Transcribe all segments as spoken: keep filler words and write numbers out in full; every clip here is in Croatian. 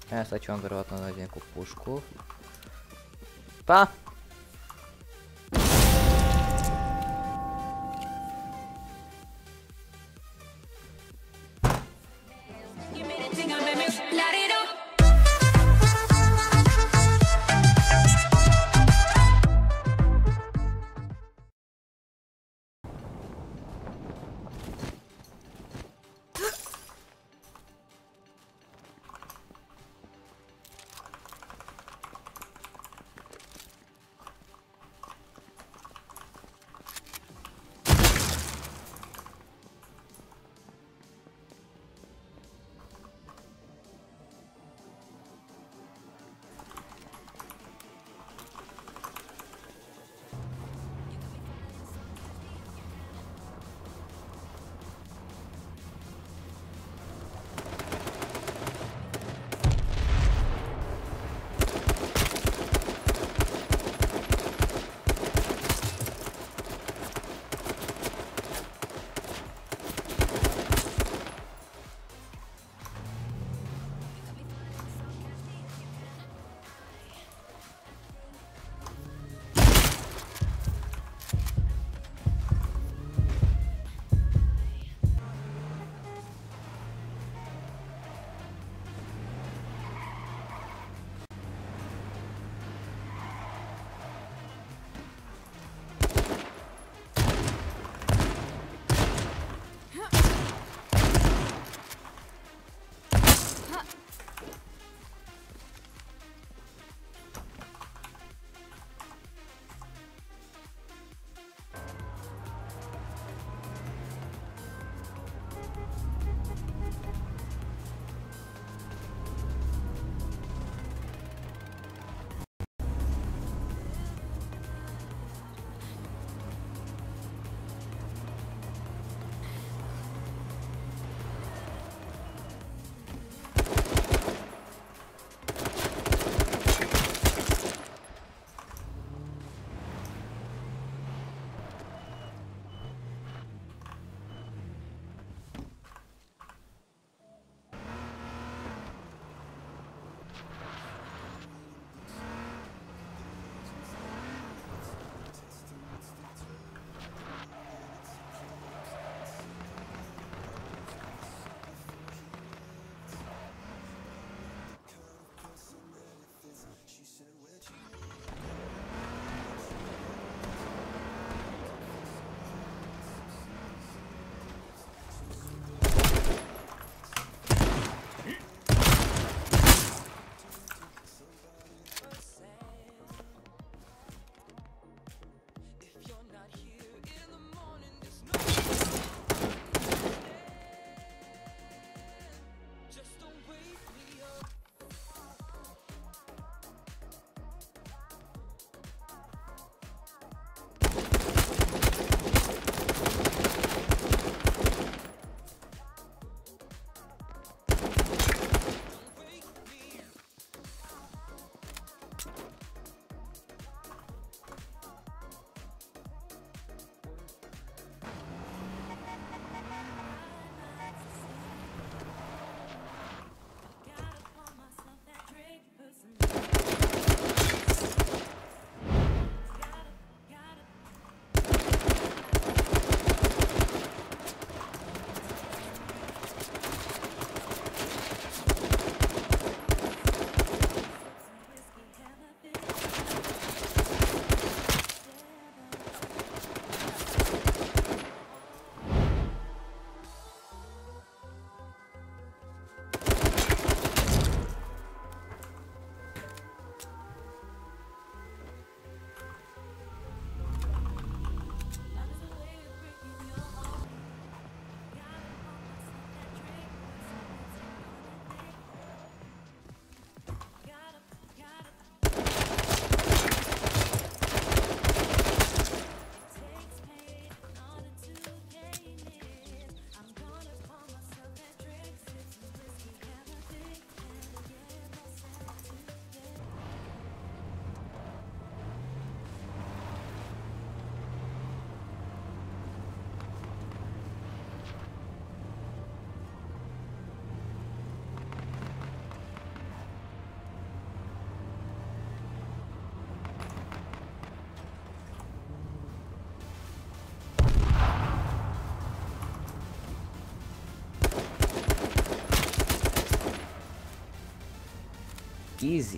E, sad ću vam vjerojatno naći neku pušku. Pa! easy.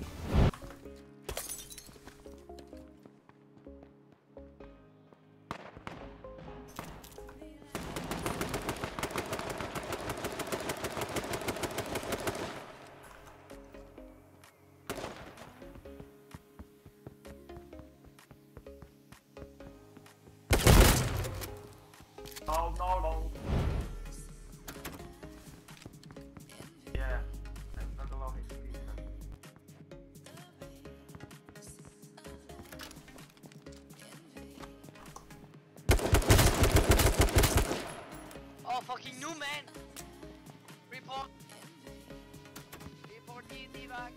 No, no, no. Yeah, I'm not allowing to leave them. Oh, fucking new man! Report! Report the evac!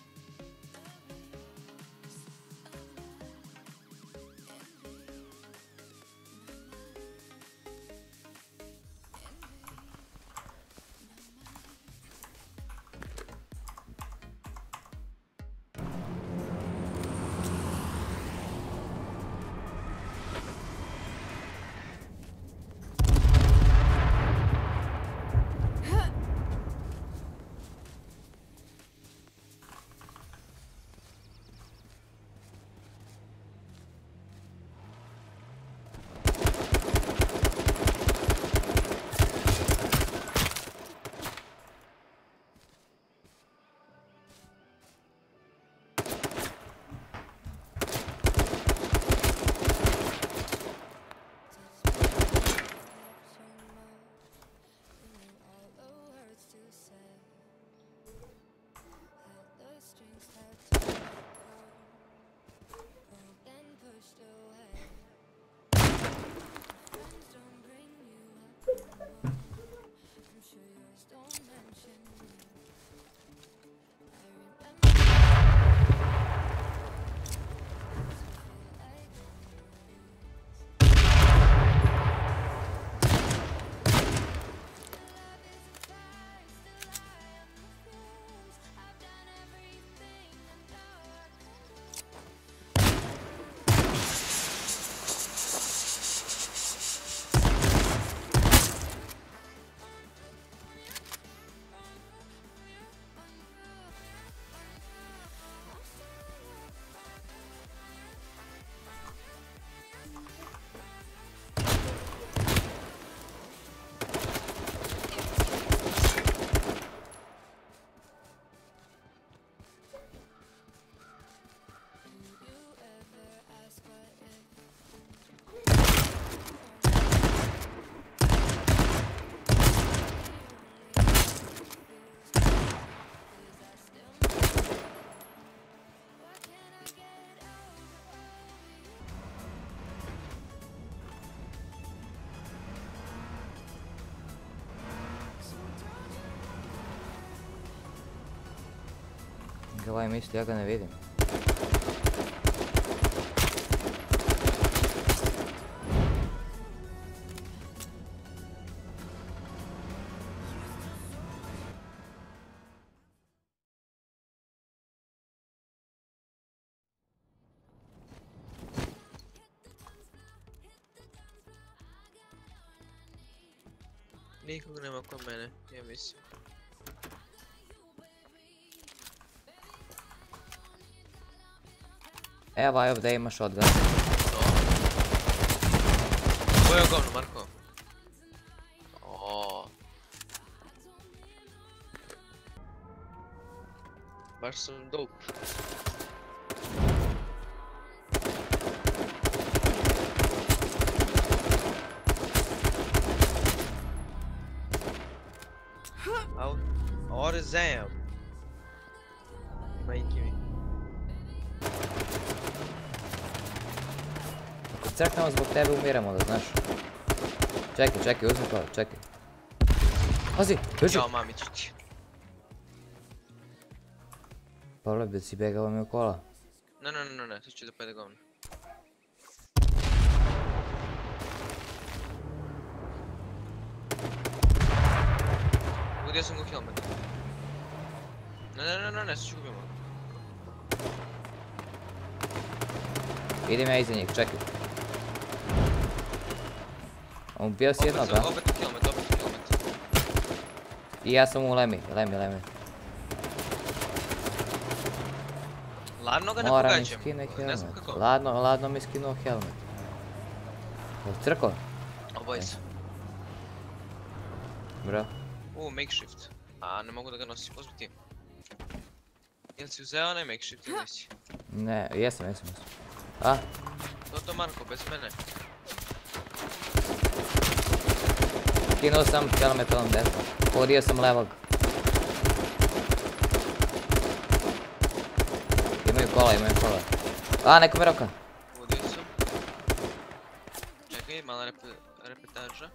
Ovaj misli, ja ga ne vidim. Nikog nema kod mene, ja mislim. Evo, ovdje ima shotgun. Ovo je govno, Marko. Oooo. Baš sam dope. Au, ora zem. Majke mi. Ako crknemo zbog tebe umiramo, da znaš. Čekaj, čekaj, uzmi to, čekaj. Pazi, beži! Jao, mamičić. Pavle, bi si begao mi u kola. Ne, ne, ne, ne, sad ću da pojede govno. Gdje sam go helmet? Ne, ne, ne, ne, ne, sad ću gubimo. Idem ja iza njih, čekaj. On ubio si jednog, a? Opet u helmet, opet u helmet. I ja sam u lemi, lemi, lemi. Ladno ga ne Mora mi pogađam. skine Ne znam helmet. kako. Ladno, ladno mi skinuo helmet. Jel crko? Obojica. Bro. U, makeshift. A, ne mogu da ga nosim, pozbi ti. Jel si uzeo onaj makeshift ili nisi? Ne, jesam, jesam, jesam. A? To to Marko, bez mene. Skinuo sam helmet ovom desno. Pogodio sam levog. Imaju kola, imaju kola. A, neko me roka. Udio sam. Čekaj, mala rep repetaža.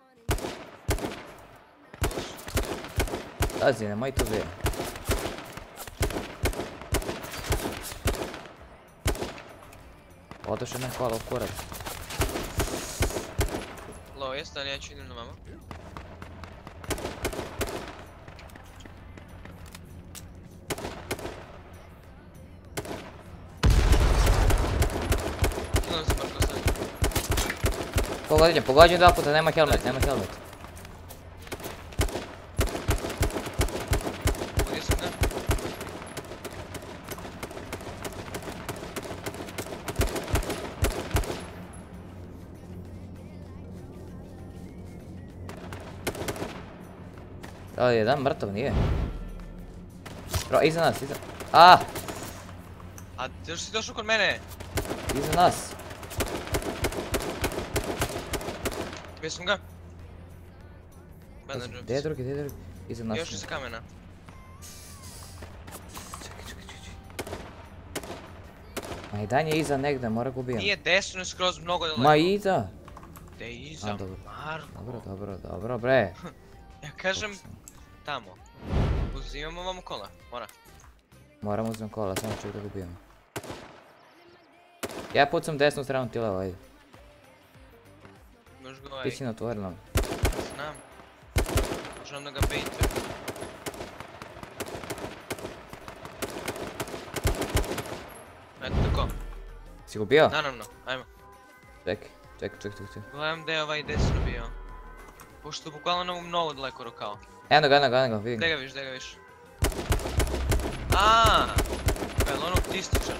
Pazi, nemoj to zvijem. Odošao na kola u kurac. Low je, stani, ja ću idem na mama. Kilo sam Marko, stani. Pogođen, pogođen dva puta, nema helmet, nema helmet. Udio sam ga. Da li je jedan mrtav, nije? Bro, iza nas, iza... A! A, još si došao kod mene? Iza nas. Gdje sam ga? Banner Gdje je drugi, gdje je drugi? Iza nas. Još je sa kamena. Čekaj, čekaj, čekaj. Ma i dan je iza negdje, mora ga ubijem. Nije desno, je skroz mnogo daleko. Ma iza! Gdje je iza? A, dobro. Marko. Dobro, dobro, dobro, bre. Ja kažem tamo. Uzimamo vam kola, mora. Moram uzmem kola, samo ček da ga ubijem. Ja pucam desnu stranu, ti levo, ajde. Možeš ga ovaj... Ti si na otvorenom. Znam. Možem da ga bejtujem. Eto tako. Si ga ubio? Naravno, ajmo. Čekaj, čekaj, čekaj, čekaj. Gledam gdje je ovaj desno bio. Pošto bukvalno nam mnogo daleko rokao. Eno ga, eno ga, eno ga, vidim Gdje ga. ga viš, gdje ga viš? Aaaa! Jel ono ptističar?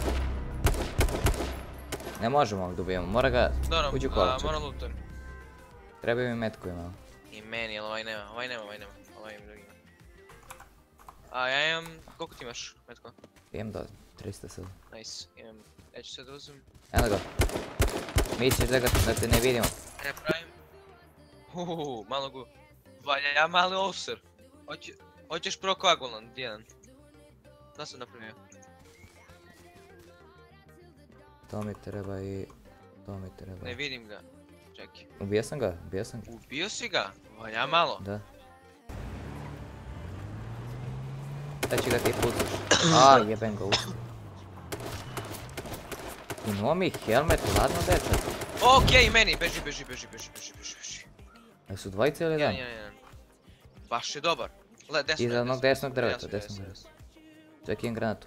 Ne možemo ovdje ubijemo, mora ga... Dobro, Uđi u kola, a, čekaj. moram lootujem. Treba mi metku imao. I meni, jel ovaj nema, ovaj nema, ovaj nema. Ovaj ima drugi. A ja imam, koliko ti imaš, metko? Imam do trista sad. Nice, imam, ja ću sad uzem. Eno ga. Misliš da, ga, da te ne vidimo? Ne pravim. Uuu, malo gu. Valja mali officer. Hoće, hoćeš pro koagulant, jedan. Da sam napravio. To mi treba i... To mi treba. Ne vidim ga. Čekaj. Ubio sam ga, ubio sam ga. Ubio si ga? Valja malo. Da. Sad će ga ti pucaš. A, jebem ga usti. Imao mi helmet, ladno dečak. Okej, i meni, beži, beži, beži, beži, beži, beži, beži. Jesu dvojice ili jedan? Jedan, jedan, jedan. Baš je dobar. Gle, desno je, Iza onog desnog drveta, Jasno, desnog jasno, drveta. jasno. Čekaj, imam granatu.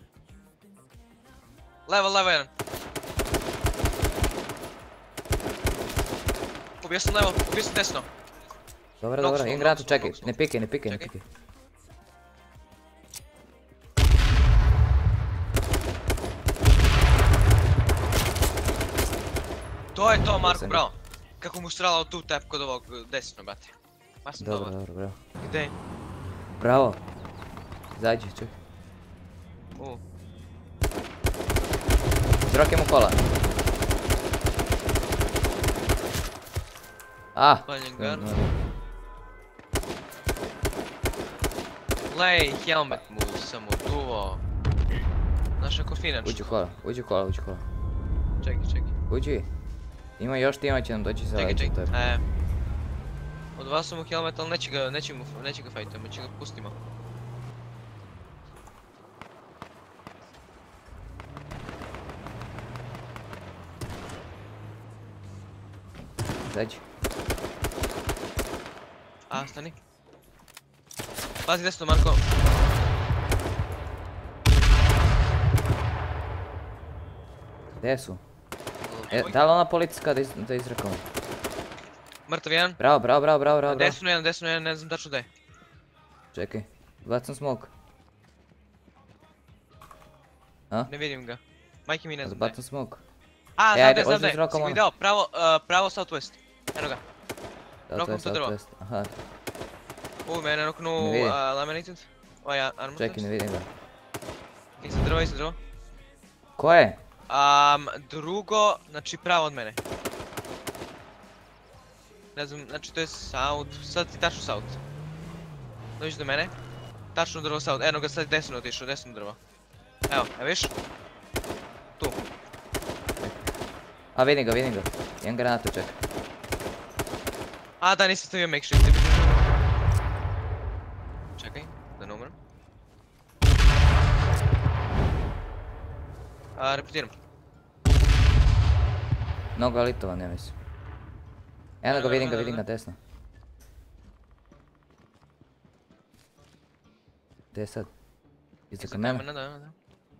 Levo, levo jedan. Ubio sam levo, ubio sam desno. Dobro, Nog dobro, smo, imam nog granatu, smo, čekaj, nog smo. ne pikaj, ne pikaj, ne Čekaj. pikaj. To je to, Marko, sam ga. bravo. Kako mu stralao tu tap kod ovog desno, brate. Baš sam Dobro, dobar. dobro, bravo. Gdje? Bravo. Izađi, čekaj. U. Zroke mu kola. A! Paljen guard. no, no. Lej, helmet mu sam uduvao. Znaš ako finač? Uđi u kola, uđi u kola, uđi u kola. Čekaj, čekaj. Uđi. Ima još tima će nam doći sa Čekaj, leđa čekaj. tebi. E. Od vas sam mu helmet, ali neće ga, neće mu, neće ga fajtamo, će ga pustimo. Izađi. A, stani. Pazi desno, Marko. Gdje su? E, da li ona policijska da, iz, da izrekao? Mrtav jedan. Bravo, bravo, bravo, bravo, bravo. Desno jedan, desno jedan, ne znam tačno gdje. Čekaj, bacam smoke. A? Ne vidim ga. Majke mi ne znam. Zabatam smoke. A, E, znam ajde, da je, znam hoćeš da je. s rokom Si ga ono? video, pravo, uh, pravo southwest. Eno ga. Da, to Rokom je to drvo. southwest. Aha, U, mene roknu Ne vidim. uh, laminated. Ovaj armor čekaj, ne vidim ga. Iza drva, iza drva. Ko je? Um, drugo, znači pravo od mene. Ne znam, znači to je south, sad ti tačno south. Dođi do mene. Tačno drvo south, eno ga sad desno otišao, desno drvo. Evo, evo viš? Tu. A vidim ga, vidim ga. Jedan granatu, čekaj. A da, nisam stavio make shift. Čekaj, da ne umrem. A, repetiram. Mnogo litovan, ja mislim. Eno ga, vidim ga, vidim ga desno. Gdje je sad? Iza kamena? Da, da, da.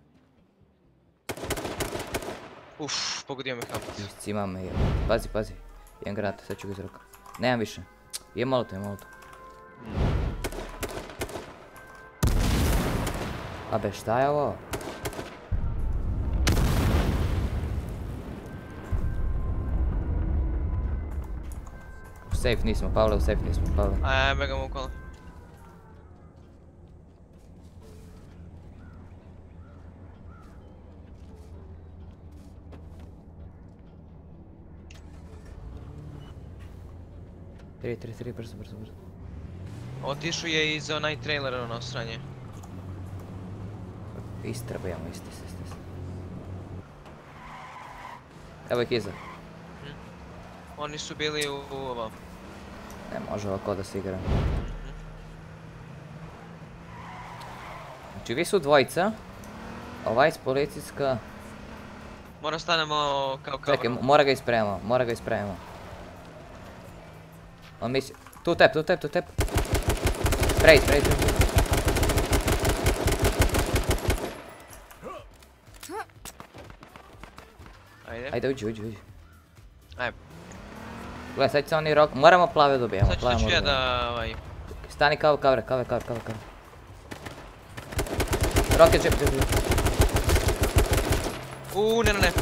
Uff, pogodio me kamp. Iscima me, pazi, pazi. Jedan granat, sad ću ga izroka. Nemam više. Je malo to, je malo to. A be, šta je ovo? U safe nismo, Pavle, u safe nismo, Pavle. Aj, begam okolo. Tri, tri, tri, brzo, brzo, brzo. Otišao je iz onaj trailer, ono, sranje. Istrabujemo, isti, isti, isti. Evo ih iza. Oni su bili u ovo. Ne može ovako da se igra. Znači vi su dvojica. Ovaj s policijska. Moram stanemo kao kao. Čekaj, mora ga ispremamo, mora ga ispremamo. On misli... Tu tep, tu tep, tu tep. Sprej, sprej, sprej. Ajde. Ajde, uđi, uđi, uđi. Ajde. Gledaj, sad će oni rok... Moramo plave dobijemo, Sad ću plave ću ja moramo. da ovaj... Stani kao cover, cover, cover, cover, cover. Rocket jump, jump, jump. Uuu, ne, ne, ne.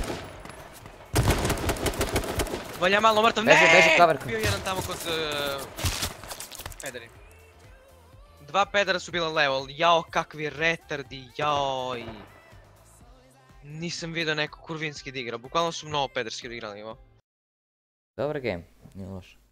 Valja malo mrtav, Beži, ne! beži, cover. Bio jedan tamo kod... Uh, pederi. Dva pedera su bila level, jao kakvi retardi, jaoj. Nisam vidio neko kurvinski da igra, bukvalno su mnogo pederski odigrali, evo. Dobar game, nije loš.